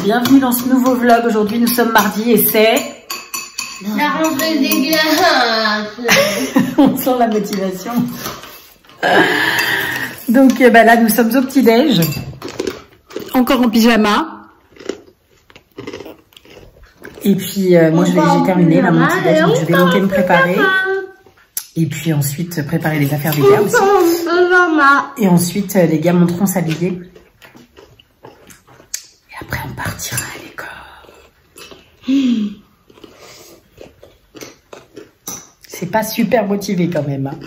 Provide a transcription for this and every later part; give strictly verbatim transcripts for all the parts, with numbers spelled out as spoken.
bienvenue dans ce nouveau vlog. Aujourd'hui nous sommes mardi et c'est... La rentrée des glaces. On sent la motivation. Donc euh, bah là nous sommes au petit-déj. Encore en pyjama. Et puis euh, moi j'ai terminé là mon petit-déj, donc je vais monter me préparer. Et puis ensuite préparer les affaires des gars aussi. Et ensuite les gars monteront s'habiller. Et après on partira à l'école. C'est pas super motivé quand même. Hein.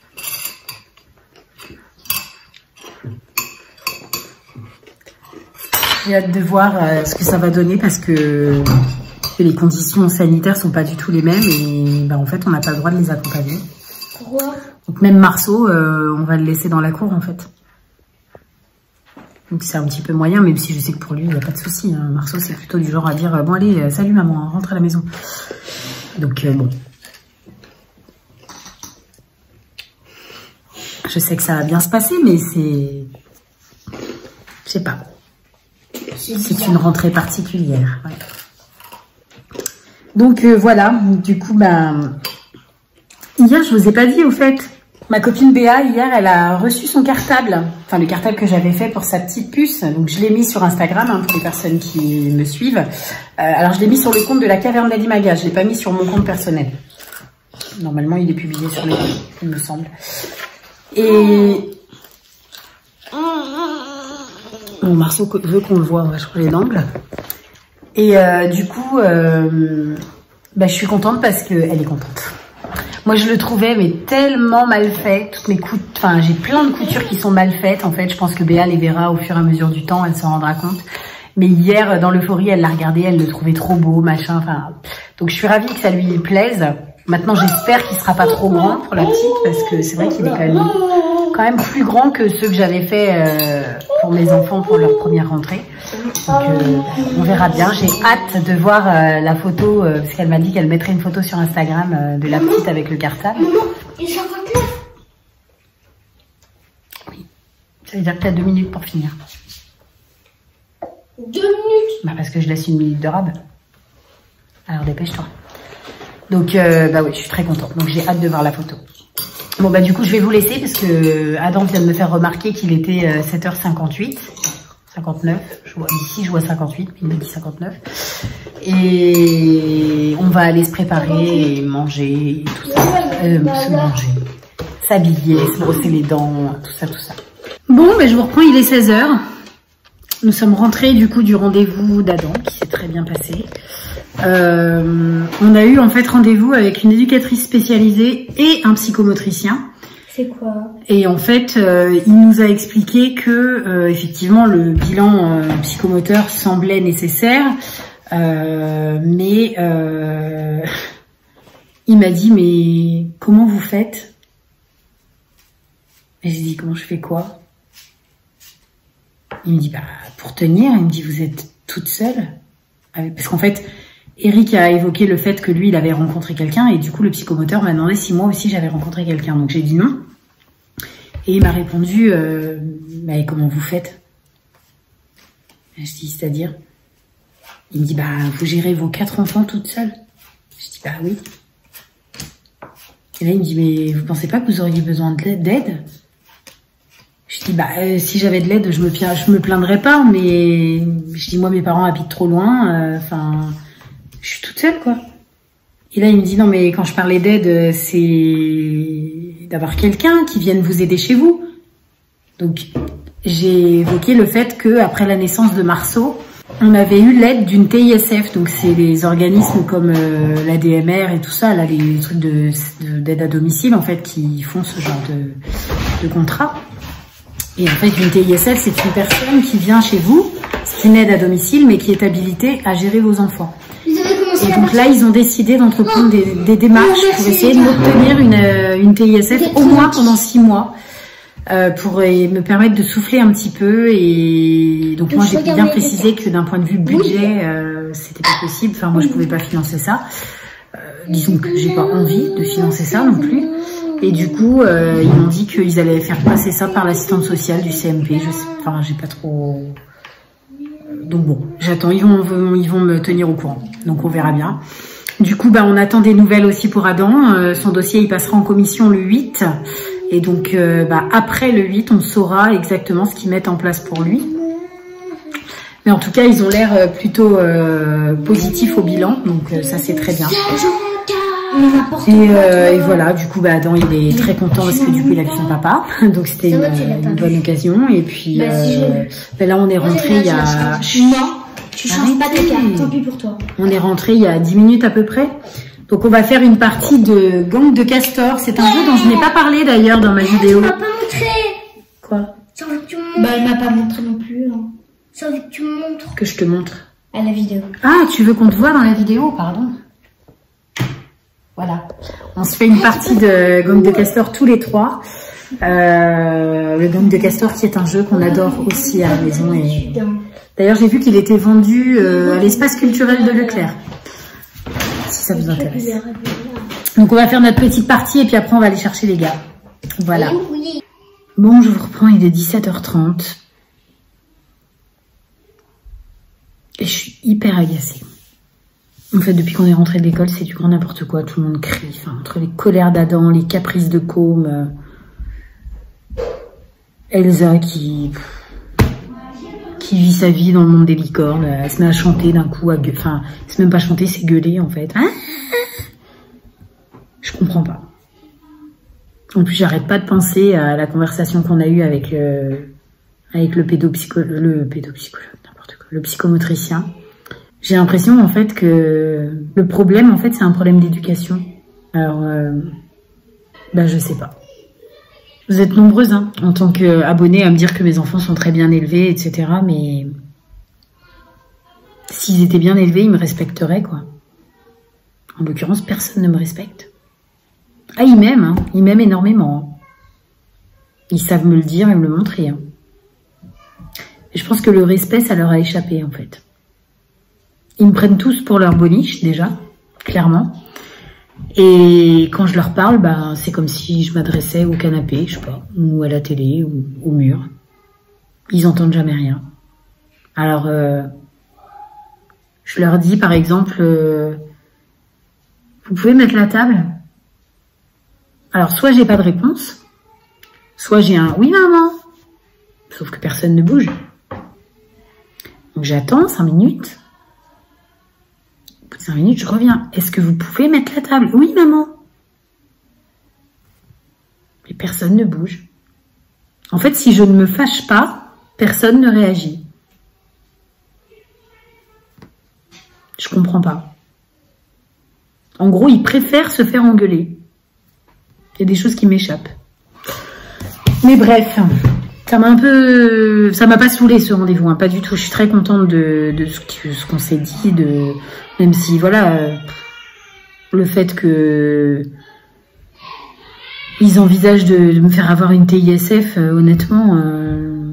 J'ai hâte de voir euh, ce que ça va donner parce que, que les conditions sanitaires sont pas du tout les mêmes et bah, en fait on n'a pas le droit de les accompagner. Pourquoi? Donc même Marceau, euh, on va le laisser dans la cour en fait. Donc c'est un petit peu moyen, même si je sais que pour lui il n'y a pas de souci. Hein. Marceau c'est plutôt du genre à dire bon allez euh, salut maman, rentre à la maison. Donc euh, bon. Je sais que ça va bien se passer, mais c'est... Je sais pas. C'est une rentrée particulière. Ouais. Donc euh, voilà, du coup, bah... hier, je vous ai pas dit, au fait, ma copine Béa, hier, elle a reçu son cartable. Enfin, le cartable que j'avais fait pour sa petite puce. Donc, je l'ai mis sur Instagram, hein, pour les personnes qui me suivent. Euh, alors, je l'ai mis sur le compte de la Caverne d'Alimaga. Je l'ai pas mis sur mon compte personnel. Normalement, il est publié sur le compte, il me semble. Et mon Marceau veut qu'on le voit, on va changer d'angle. Et euh, du coup, euh, bah, je suis contente parce qu'elle est contente. Moi, je le trouvais mais tellement mal fait. Toutes mes coutures, enfin, j'ai plein de coutures qui sont mal faites. En fait, je pense que Béa les verra au fur et à mesure du temps, elle s'en rendra compte. Mais hier, dans l'euphorie, elle l'a regardé, elle le trouvait trop beau, machin. Enfin, donc je suis ravie que ça lui plaise. Maintenant, j'espère qu'il sera pas trop grand pour la petite parce que c'est vrai qu'il est quand même, quand même plus grand que ceux que j'avais fait euh, pour mes enfants pour leur première rentrée. Donc, euh, on verra bien. J'ai hâte de voir euh, la photo euh, parce qu'elle m'a dit qu'elle mettrait une photo sur Instagram euh, de la petite avec le cartable. Il est cinquante-neuf. Oui. Ça veut dire que tu as deux minutes pour finir. Deux minutes. Bah parce que je laisse une minute de rab. Alors dépêche-toi. Donc, euh, bah oui, je suis très contente. Donc, j'ai hâte de voir la photo. Bon, bah du coup, je vais vous laisser parce que Adam vient de me faire remarquer qu'il était euh, sept heures cinquante-huit. cinquante-neuf. Je vois, ici, je vois cinquante-huit, mais il me dit cinquante-neuf. Et on va aller se préparer et manger et tout ça. Euh, se manger. S'habiller, se brosser les dents, tout ça, tout ça. Bon, bah je vous reprends, il est seize heures. Nous sommes rentrés du coup du rendez-vous d'Adam qui s'est très bien passé. Euh, on a eu en fait rendez-vous avec une éducatrice spécialisée et un psychomotricien. C'est quoi? Et en fait, euh, il nous a expliqué que euh, effectivement le bilan euh, psychomoteur semblait nécessaire, euh, mais euh, il m'a dit mais comment vous faites? Et j'ai dit comment je fais quoi? Il me dit, bah, pour tenir, il me dit, vous êtes toute seule? Parce qu'en fait, Eric a évoqué le fait que lui, il avait rencontré quelqu'un et du coup, le psychomoteur m'a demandé si moi aussi j'avais rencontré quelqu'un. Donc j'ai dit non. Et il m'a répondu, euh, mais comment vous faites? Je dis, c'est-à-dire? Il me dit, bah, vous gérez vos quatre enfants toute seule? Je dis, bah oui. Et là, il me dit, mais vous pensez pas que vous auriez besoin d'aide? Je dis, bah, euh, si j'avais de l'aide, je me, je me plaindrais pas, mais je dis, moi, mes parents habitent trop loin, enfin, euh, je suis toute seule, quoi. Et là, il me dit, non, mais quand je parlais d'aide, c'est d'avoir quelqu'un qui vienne vous aider chez vous. Donc, j'ai évoqué le fait que après la naissance de Marceau, on avait eu l'aide d'une T I S F, donc c'est des organismes comme euh, l'A D M R et tout ça, là, les trucs de d'aide à domicile, en fait, qui font ce genre de, de contrat. Et en fait, une T I S F, c'est une personne qui vient chez vous, c'est une aide à domicile, mais qui est habilitée à gérer vos enfants. Et donc là, ils ont décidé d'entreprendre des, des démarches pour essayer de m'obtenir une, une T I S F au moins pendant six mois, euh, pour me permettre de souffler un petit peu. Et donc moi, j'ai bien précisé que d'un point de vue budget, euh, c'était pas possible. Enfin, moi, je pouvais pas financer ça. Euh, disons que j'ai pas envie de financer ça non plus. Et du coup, euh, ils m'ont dit qu'ils allaient faire passer ça par l'assistante sociale du C M P. Je sais, enfin, j'ai pas trop. Donc donc bon, j'attends, ils vont, ils vont me tenir au courant. Donc on verra bien. Du coup, bah, on attend des nouvelles aussi pour Adam. Euh, son dossier, il passera en commission le huit. Et donc, euh, bah, après le huit, on saura exactement ce qu'ils mettent en place pour lui. Mais en tout cas, ils ont l'air plutôt euh, positifs au bilan. Donc, euh, ça, c'est très bien. Et, euh, et voilà, du coup, bah, Adam, il est très content parce que du coup, il a vu son papa. Donc, c'était une, une bonne occasion. Et puis, euh, bah, là, on est rentré il y a... Non, tu changes pas de carte, tant pis pour toi. On est rentré il y a dix minutes à peu près. Donc, on va faire une partie de Gang de Castor. C'est un jeu dont je n'ai pas parlé d'ailleurs dans ma vidéo. Tu m'as pas montré. Quoi? J'ai envie que tu me montres. Bah, elle m'a pas montré non plus. Hein. J'ai envie que tu me montres. Que je te montre. À la vidéo. Ah, tu veux qu'on te voit dans la vidéo, pardon. Voilà. On se fait une partie de Gang de Castor tous les trois. Euh, le Gang de Castor qui est un jeu qu'on adore aussi à la maison. Et... D'ailleurs, j'ai vu qu'il était vendu euh, à l'espace culturel de Leclerc. Si ça vous intéresse. Donc on va faire notre petite partie et puis après on va aller chercher les gars. Voilà. Bon, je vous reprends, il est dix-sept heures trente. Et je suis hyper agacée. En fait, depuis qu'on est rentré de l'école, c'est du grand n'importe quoi. Tout le monde crie. Enfin, entre les colères d'Adam, les caprices de Côme, euh, Elsa qui... qui vit sa vie dans le monde des licornes. Elle se met à chanter d'un coup, à gueuler. Enfin, elle se met même pas à chanter, c'est gueuler en fait. Ah, je comprends pas. En plus, j'arrête pas de penser à la conversation qu'on a eue avec le, avec le pédopsychologue, le pédopsychologue, n'importe quoi, le psychomotricien. J'ai l'impression en fait que le problème en fait c'est un problème d'éducation. Alors, euh, bah je sais pas. Vous êtes nombreuses hein, en tant qu'abonnés à me dire que mes enfants sont très bien élevés, et cetera. Mais s'ils étaient bien élevés, ils me respecteraient quoi. En l'occurrence, personne ne me respecte. Ah, ils m'aiment, hein. Ils m'aiment énormément. Ils savent me le dire et me le montrer. Hein. Et je pense que le respect, ça leur a échappé, en fait. Ils me prennent tous pour leur boniche, déjà, clairement. Et quand je leur parle, bah, c'est comme si je m'adressais au canapé, je sais pas, ou à la télé, ou au mur. Ils entendent jamais rien. Alors, euh, je leur dis, par exemple, euh, vous pouvez mettre la table ? Alors, soit j'ai pas de réponse, soit j'ai un « oui, maman », sauf que personne ne bouge. Donc, j'attends cinq minutes. Au bout de cinq minutes, je reviens. « Est-ce que vous pouvez mettre la table ?»« Oui, maman. » Mais personne ne bouge. En fait, si je ne me fâche pas, personne ne réagit. Je comprends pas. En gros, ils préfèrent se faire engueuler. Il y a des choses qui m'échappent. Mais bref, ça m'a un peu... Ça m'a pas saoulé ce rendez-vous, hein, pas du tout. Je suis très contente de, de ce qu'on ce qu'on s'est dit, de même si, voilà, euh, le fait que ils envisagent de, de me faire avoir une T I S F, euh, honnêtement, euh,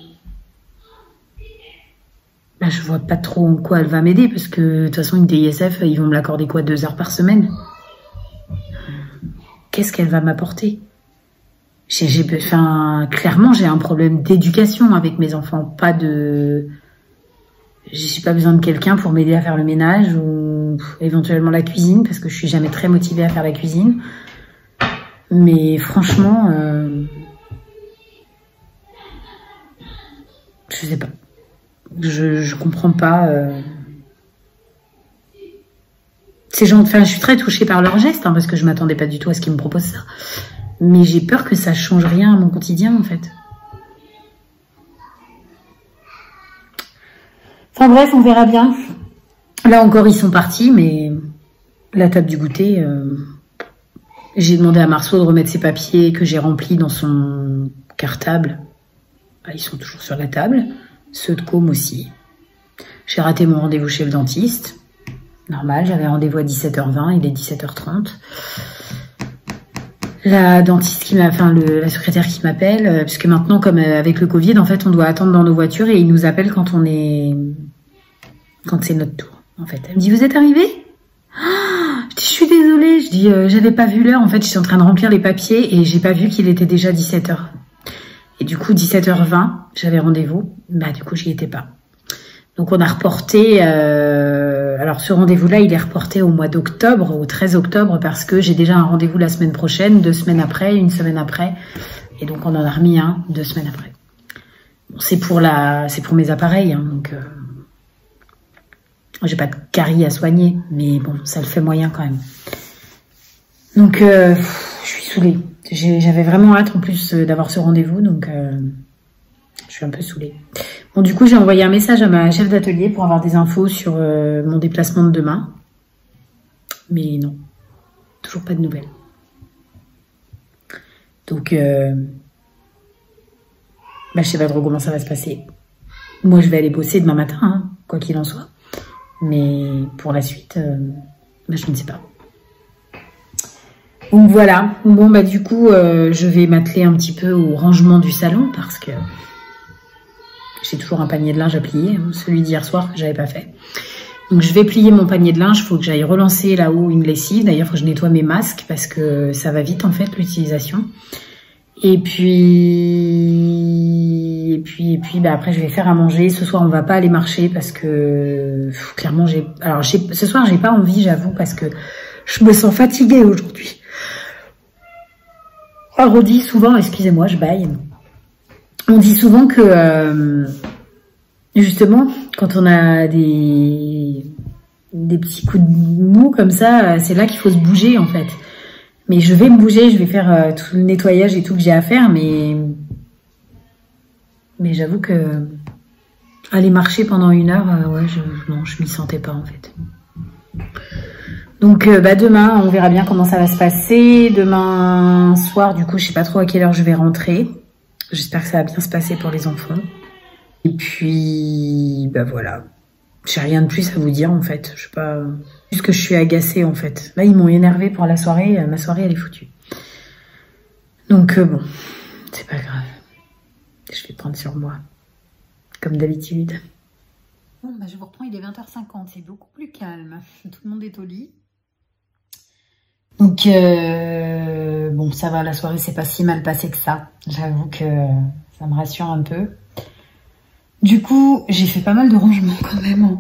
bah, je vois pas trop en quoi elle va m'aider, parce que de toute façon, une T I S F, ils vont me l'accorder quoi, deux heures par semaine? Qu'est-ce qu'elle va m'apporter? J'ai, j'ai, enfin, clairement, j'ai un problème d'éducation avec mes enfants, pas de... J'ai pas besoin de quelqu'un pour m'aider à faire le ménage ou éventuellement la cuisine, parce que je suis jamais très motivée à faire la cuisine. Mais franchement, euh... je sais pas. Je, je comprends pas... Euh... Ces gens, enfin, je suis très touchée par leurs gestes, hein, parce que je m'attendais pas du tout à ce qu'ils me proposent ça. Mais j'ai peur que ça change rien à mon quotidien, en fait. Enfin bref, on verra bien. Là encore, ils sont partis, mais la table du goûter, euh... j'ai demandé à Marceau de remettre ses papiers que j'ai remplis dans son cartable. Ah, ils sont toujours sur la table. Ceux de Côme aussi. J'ai raté mon rendez-vous chez le dentiste. Normal, j'avais rendez-vous à dix-sept heures vingt, il est dix-sept heures trente. La dentiste qui m'a, enfin le, la secrétaire qui m'appelle, euh, puisque maintenant, comme euh, avec le Covid, en fait, on doit attendre dans nos voitures et ils nous appellent quand on est, quand c'est notre tour. En fait, elle me dit, vous êtes arrivé? Ah, je dis, je suis désolée. Je dis, euh, j'avais pas vu l'heure. En fait, j'étais en train de remplir les papiers et j'ai pas vu qu'il était déjà dix-sept heures. Et du coup, dix-sept heures vingt, j'avais rendez-vous. Bah, du coup, j'y étais pas. Donc on a reporté, euh, alors ce rendez-vous-là, il est reporté au mois d'octobre, au treize octobre, parce que j'ai déjà un rendez-vous la semaine prochaine, deux semaines après, une semaine après, et donc on en a remis un deux semaines après. Bon, c'est pour la, c'est pour mes appareils, hein, donc euh, j'ai pas de carie à soigner, mais bon, ça le fait moyen quand même. Donc euh, je suis saoulée. J'avais vraiment hâte en plus d'avoir ce rendez-vous, donc euh, je suis un peu saoulée. Bon, du coup, j'ai envoyé un message à ma chef d'atelier pour avoir des infos sur euh, mon déplacement de demain. Mais non, toujours pas de nouvelles. Donc, euh, bah, je sais pas trop comment ça va se passer. Moi, je vais aller bosser demain matin, hein, quoi qu'il en soit. Mais pour la suite, euh, bah, je ne sais pas. Donc voilà, bon bah du coup euh, je vais m'atteler un petit peu au rangement du salon parce que j'ai toujours un panier de linge à plier, hein, celui d'hier soir que j'avais pas fait. Donc je vais plier mon panier de linge, il faut que j'aille relancer là-haut une lessive, d'ailleurs il faut que je nettoie mes masques parce que ça va vite en fait l'utilisation. Et puis et puis et puis bah après je vais faire à manger. Ce soir on va pas aller marcher parce que pff, clairement j'ai alors j'ai ce soir j'ai pas envie, j'avoue, parce que je me sens fatiguée aujourd'hui. Alors on dit souvent, excusez-moi, je baille. On dit souvent que euh, justement, quand on a des des petits coups de mou comme ça, c'est là qu'il faut se bouger en fait. Mais je vais me bouger, je vais faire euh, tout le nettoyage et tout que j'ai à faire, mais mais j'avoue que aller marcher pendant une heure, euh, ouais, je non, je m'y sentais pas en fait. Donc euh, bah demain, on verra bien comment ça va se passer. Demain soir, du coup, je sais pas trop à quelle heure je vais rentrer. J'espère que ça va bien se passer pour les enfants. Et puis, bah voilà. J'ai rien de plus à vous dire en fait. Je sais pas. Juste que je suis agacée en fait. Là, ils m'ont énervée pour la soirée. Ma soirée, elle est foutue. Donc euh, bon, c'est pas grave. Je vais prendre sur moi, comme d'habitude. Bon, bah je vous reprends. Il est vingt heures cinquante. C'est beaucoup plus calme. Tout le monde est au lit. Donc, euh, bon, ça va, la soirée s'est pas si mal passée que ça. J'avoue que ça me rassure un peu. Du coup, j'ai fait pas mal de rangements quand même.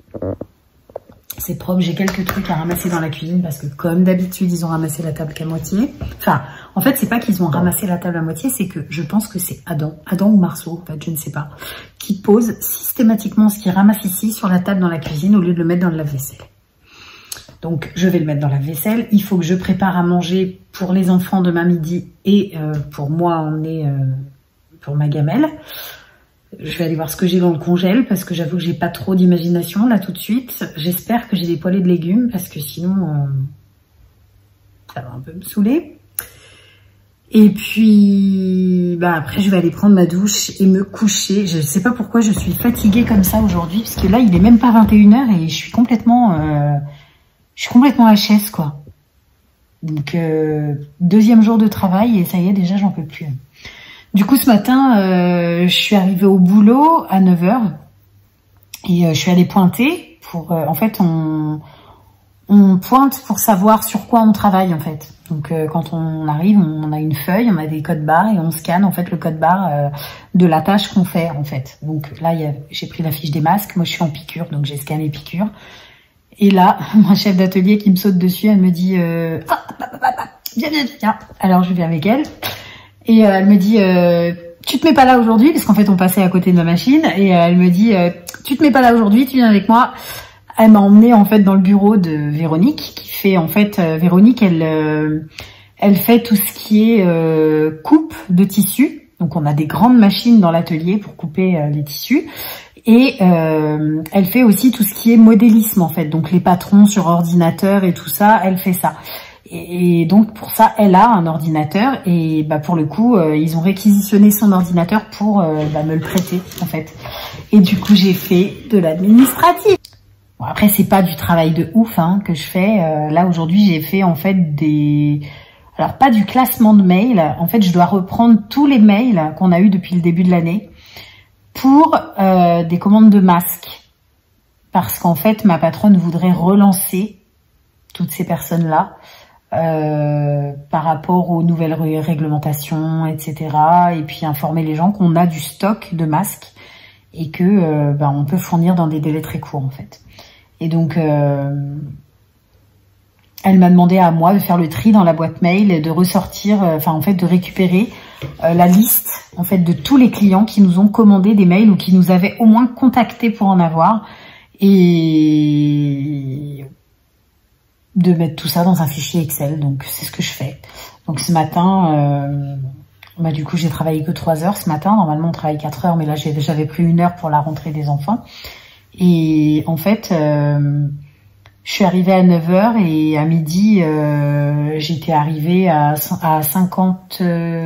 C'est propre, j'ai quelques trucs à ramasser dans la cuisine parce que comme d'habitude, ils ont ramassé la table qu'à moitié. Enfin, en fait, c'est pas qu'ils ont ramassé la table à moitié, c'est que je pense que c'est Adam, Adam ou Marceau, en fait, je ne sais pas, qui pose systématiquement ce qu'il ramasse ici sur la table dans la cuisine au lieu de le mettre dans le lave-vaisselle. Donc, je vais le mettre dans la vaisselle. Il faut que je prépare à manger pour les enfants demain midi et euh, pour moi, on est euh, pour ma gamelle. Je vais aller voir ce que j'ai dans le congèle parce que j'avoue que j'ai pas trop d'imagination là tout de suite. J'espère que j'ai des poêlées de légumes parce que sinon, euh, ça va un peu me saouler. Et puis, bah après, je vais aller prendre ma douche et me coucher. Je sais pas pourquoi je suis fatiguée comme ça aujourd'hui parce que là, il est même pas vingt et une heures et je suis complètement... Euh, Je suis complètement H S, quoi. Donc, euh, deuxième jour de travail et ça y est, déjà, j'en peux plus. Du coup, ce matin, euh, je suis arrivée au boulot à neuf heures et euh, je suis allée pointer pour... Euh, en fait, on, on pointe pour savoir sur quoi on travaille, en fait. Donc, euh, quand on arrive, on a une feuille, on a des codes barres et on scanne, en fait, le code barre euh, de la tâche qu'on fait, en fait. Donc, là, j'ai pris la fiche des masques. Moi, je suis en piqûre, donc j'ai scanné piqûre. Et là, ma chef d'atelier qui me saute dessus, elle me dit euh, « Ah, bah, bah, bah, viens, viens, viens !» Alors, je vais avec elle. Et euh, elle me dit euh, « Tu te mets pas là aujourd'hui ?» Parce qu'en fait, on passait à côté de ma machine. Et euh, elle me dit euh, « Tu te mets pas là aujourd'hui, tu viens avec moi. » Elle m'a emmenée en fait dans le bureau de Véronique, qui fait en fait... Euh, Véronique, elle, euh, elle fait tout ce qui est euh, coupe de tissus. Donc, on a des grandes machines dans l'atelier pour couper euh, les tissus. Et euh, elle fait aussi tout ce qui est modélisme en fait, donc les patrons sur ordinateur et tout ça, elle fait ça. Et, et donc pour ça, elle a un ordinateur et bah pour le coup, euh, ils ont réquisitionné son ordinateur pour euh, bah, me le prêter en fait. Et du coup, j'ai fait de l'administratif. Bon, après, c'est pas du travail de ouf hein, que je fais. Euh, là aujourd'hui, j'ai fait en fait des... Alors pas du classement de mails. En fait, je dois reprendre tous les mails qu'on a eu depuis le début de l'année pour euh, des commandes de masques. Parce qu'en fait, ma patronne voudrait relancer toutes ces personnes-là euh, par rapport aux nouvelles réglementations, et cetera. Et puis informer les gens qu'on a du stock de masques et que euh, bah, on peut fournir dans des délais très courts en fait. Et donc euh, elle m'a demandé à moi de faire le tri dans la boîte mail et de ressortir, euh, enfin en fait de récupérer euh, la liste en fait de tous les clients qui nous ont commandé des mails ou qui nous avaient au moins contactés pour en avoir, et de mettre tout ça dans un fichier Excel. Donc c'est ce que je fais. Donc ce matin, euh, bah du coup j'ai travaillé que trois heures ce matin. Normalement on travaille quatre heures, mais là j'avais pris une heure pour la rentrée des enfants. Et en fait, euh, je suis arrivée à neuf heures et à midi, euh, j'étais arrivée à, à cinquante-trois,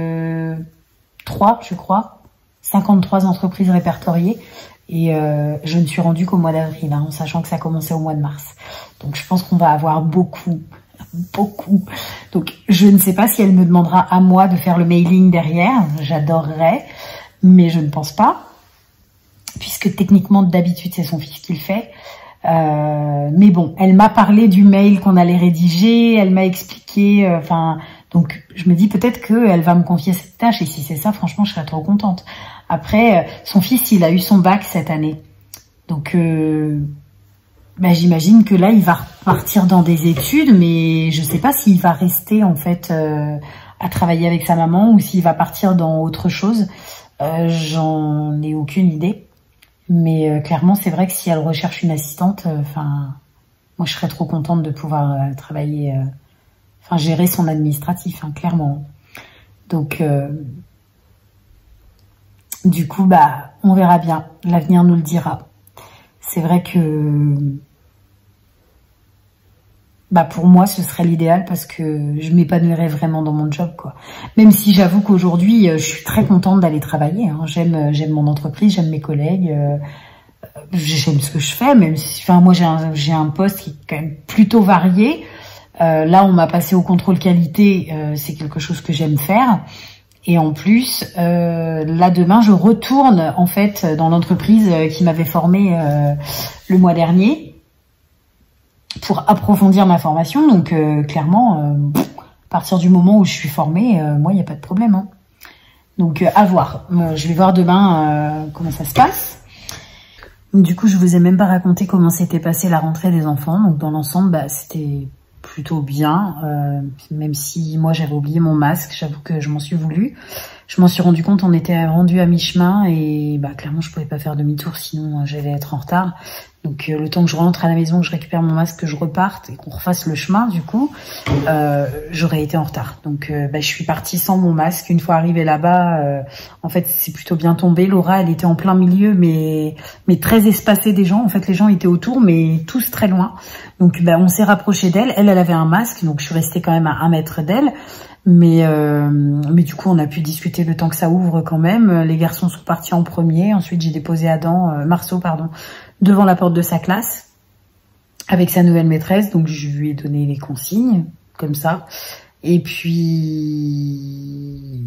je crois, cinquante-trois entreprises répertoriées. Et euh, je ne suis rendue qu'au mois d'avril, hein, en sachant que ça commençait au mois de mars. Donc je pense qu'on va avoir beaucoup, beaucoup. Donc je ne sais pas si elle me demandera à moi de faire le mailing derrière. J'adorerais, mais je ne pense pas, puisque techniquement d'habitude c'est son fils qui le fait. Euh, mais bon, elle m'a parlé du mail qu'on allait rédiger, elle m'a expliqué, enfin, euh, donc je me dis peut-être qu'elle va me confier cette tâche, et si c'est ça, franchement, je serais trop contente. Après, euh, son fils, il a eu son bac cette année, donc euh, bah, j'imagine que là, il va repartir dans des études, mais je sais pas s'il va rester en fait euh, à travailler avec sa maman ou s'il va partir dans autre chose. Euh, j'en ai aucune idée. Mais euh, clairement, c'est vrai que si elle recherche une assistante, enfin, euh, moi je serais trop contente de pouvoir euh, travailler, enfin euh, gérer son administratif, hein, clairement. Donc, euh, du coup, bah, on verra bien. L'avenir nous le dira. C'est vrai que, bah, pour moi, ce serait l'idéal parce que je m'épanouirais vraiment dans mon job, quoi. Même si j'avoue qu'aujourd'hui, je suis très contente d'aller travailler, hein. J'aime, j'aime mon entreprise, j'aime mes collègues, euh, j'aime ce que je fais, même si, enfin, moi, j'ai un, j'ai un poste qui est quand même plutôt varié. Euh, là, on m'a passé au contrôle qualité, euh, c'est quelque chose que j'aime faire. Et en plus, euh, là, demain, je retourne, en fait, dans l'entreprise qui m'avait formée euh, le mois dernier, pour approfondir ma formation. Donc euh, clairement, euh, à partir du moment où je suis formée, euh, moi, il n'y a pas de problème, hein. Donc euh, à voir. Euh, je vais voir demain euh, comment ça se passe. Donc, du coup, je vous ai même pas raconté comment s'était passée la rentrée des enfants. Donc dans l'ensemble, bah, c'était plutôt bien. Euh, même si moi, j'avais oublié mon masque, j'avoue que je m'en suis voulu. Je m'en suis rendu compte, on était rendu à mi-chemin et bah clairement, je pouvais pas faire demi-tour, sinon euh, j'allais être en retard. Donc euh, le temps que je rentre à la maison, que je récupère mon masque, que je reparte et qu'on refasse le chemin, du coup, euh, j'aurais été en retard. Donc euh, bah, je suis partie sans mon masque. Une fois arrivée là-bas, euh, en fait, c'est plutôt bien tombé. Laura, elle était en plein milieu, mais mais très espacée des gens. En fait, les gens étaient autour, mais tous très loin. Donc bah, on s'est rapproché d'elle. Elle, elle avait un masque, donc je suis restée quand même à un mètre d'elle. Mais euh, mais du coup, on a pu discuter le temps que ça ouvre quand même. Les garçons sont partis en premier. Ensuite, j'ai déposé Adam, euh, Marceau, pardon, devant la porte de sa classe avec sa nouvelle maîtresse. Donc, je lui ai donné les consignes, comme ça. Et puis,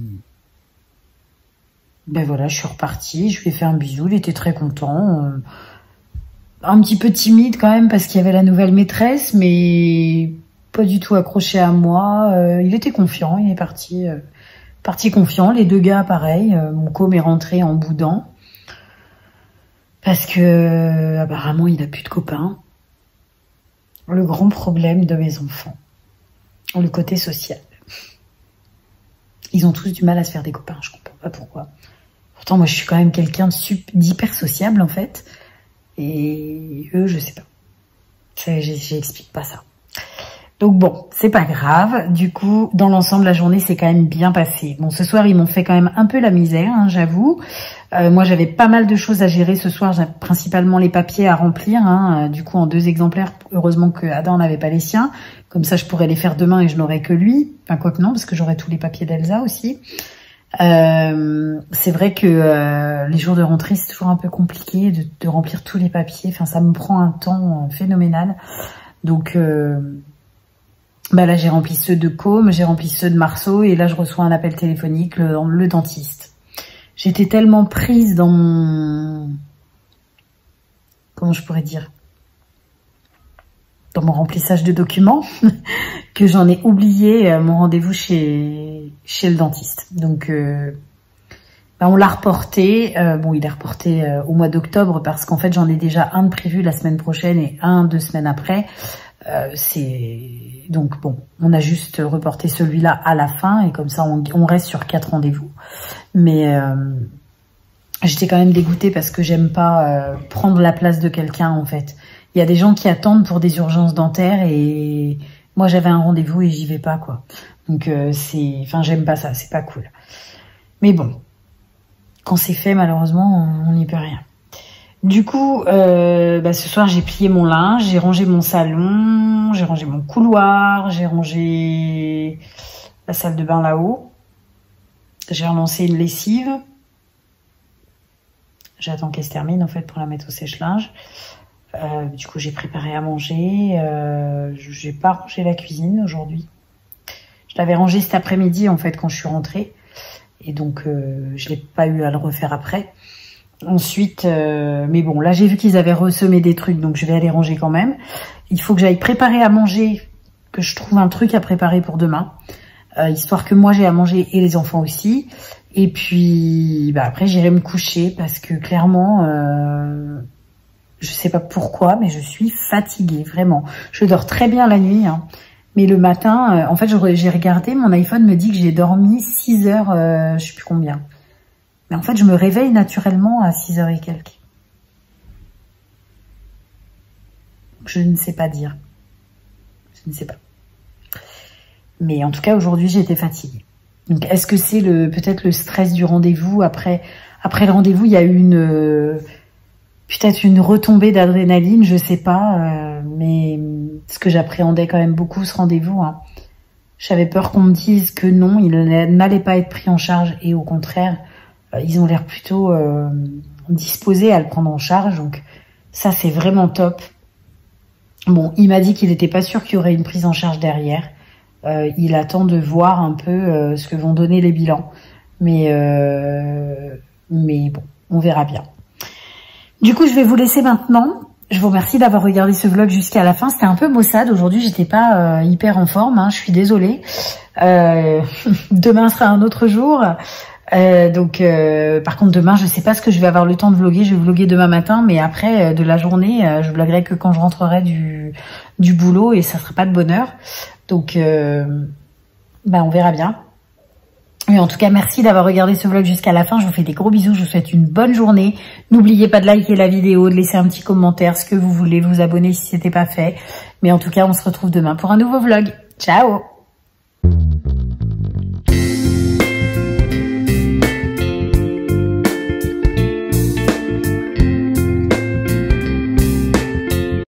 ben voilà, je suis repartie. Je lui ai fait un bisou. Il était très content. Euh, un petit peu timide quand même parce qu'il y avait la nouvelle maîtresse, mais pas du tout accroché à moi. Euh, il était confiant. Il est parti, euh, parti confiant. Les deux gars, pareil. Euh, mon com est rentré en boudant. Parce que, apparemment, il n'a plus de copains. Le grand problème de mes enfants. Le côté social. Ils ont tous du mal à se faire des copains. Je comprends pas pourquoi. Pourtant, moi, je suis quand même quelqu'un d'hyper sociable, en fait. Et eux, je sais pas. J'explique pas ça. Donc bon, c'est pas grave. Du coup, dans l'ensemble, la journée s'est quand même bien passée. Bon, ce soir, ils m'ont fait quand même un peu la misère, hein, j'avoue. Euh, moi, j'avais pas mal de choses à gérer ce soir, j'avais principalement les papiers à remplir, hein, du coup en deux exemplaires. Heureusement que Adam n'avait pas les siens, comme ça je pourrais les faire demain et je n'aurais que lui. Enfin, quoi que non, parce que j'aurais tous les papiers d'Elsa aussi. Euh, c'est vrai que euh, les jours de rentrée, c'est toujours un peu compliqué de, de remplir tous les papiers. Enfin, ça me prend un temps euh, phénoménal. Donc, euh, bah là, j'ai rempli ceux de Com, j'ai rempli ceux de Marceau, et là, je reçois un appel téléphonique, le, le dentiste. J'étais tellement prise dans mon... Comment je pourrais dire ? Dans mon remplissage de documents, que j'en ai oublié mon rendez-vous chez, chez le dentiste. Donc, euh, Ben, on l'a reporté. Euh, bon, il est reporté euh, au mois d'octobre parce qu'en fait, j'en ai déjà un de prévu la semaine prochaine et un deux semaines après. Euh, c'est donc bon, on a juste reporté celui-là à la fin et comme ça, on, on reste sur quatre rendez-vous. Mais euh, j'étais quand même dégoûtée parce que j'aime pas euh, prendre la place de quelqu'un en fait. Il y a des gens qui attendent pour des urgences dentaires et moi, j'avais un rendez-vous et j'y vais pas quoi. Donc euh, c'est, enfin, j'aime pas ça, c'est pas cool. Mais bon. Quand c'est fait, malheureusement, on n'y peut rien. Du coup, euh, bah, ce soir, j'ai plié mon linge, j'ai rangé mon salon, j'ai rangé mon couloir, j'ai rangé la salle de bain là-haut. J'ai relancé une lessive. J'attends qu'elle se termine, en fait, pour la mettre au sèche-linge. Euh, du coup, j'ai préparé à manger. Euh, j'ai pas rangé la cuisine aujourd'hui. Je l'avais rangée cet après-midi, en fait, quand je suis rentrée. Et donc, euh, je l'ai pas eu à le refaire après. Ensuite, euh, mais bon, là, j'ai vu qu'ils avaient ressemé des trucs, donc je vais aller ranger quand même. Il faut que j'aille préparer à manger, que je trouve un truc à préparer pour demain, euh, histoire que moi, j'ai à manger et les enfants aussi. Et puis, bah, après, j'irai me coucher parce que clairement, euh, je sais pas pourquoi, mais je suis fatiguée, vraiment. Je dors très bien la nuit, hein. Mais le matin, euh, en fait, j'ai regardé, mon iPhone me dit que j'ai dormi six heures, euh, je sais plus combien. Mais en fait, je me réveille naturellement à six heures et quelques. Je ne sais pas dire. Je ne sais pas. Mais en tout cas, aujourd'hui, j'étais fatiguée. Donc, est-ce que c'est le peut-être le stress du rendez-vous? Après, après le rendez-vous, il y a eu une... Euh, peut-être une retombée d'adrénaline, je sais pas, euh, mais ce que j'appréhendais quand même beaucoup ce rendez-vous. Hein. J'avais peur qu'on me dise que non, il n'allait pas être pris en charge et au contraire, euh, ils ont l'air plutôt euh, disposés à le prendre en charge. Donc ça, c'est vraiment top. Bon, il m'a dit qu'il n'était pas sûr qu'il y aurait une prise en charge derrière. Euh, il attend de voir un peu euh, ce que vont donner les bilans, mais euh, mais bon, on verra bien. Du coup, je vais vous laisser maintenant. Je vous remercie d'avoir regardé ce vlog jusqu'à la fin. C'était un peu maussade. Aujourd'hui, j'étais pas euh, hyper en forme. Hein. Je suis désolée. Euh, demain sera un autre jour. Euh, donc, euh, par contre, demain, je sais pas ce que je vais avoir le temps de vlogger. Je vais vlogger demain matin, mais après, euh, de la journée, euh, je vloggerai que quand je rentrerai du, du boulot et ça sera pas de bonne heure. Donc, euh, bah, on verra bien. Mais en tout cas, merci d'avoir regardé ce vlog jusqu'à la fin. Je vous fais des gros bisous. Je vous souhaite une bonne journée. N'oubliez pas de liker la vidéo, de laisser un petit commentaire, ce que vous voulez, vous abonner si ce n'était pas fait. Mais en tout cas, on se retrouve demain pour un nouveau vlog. Ciao!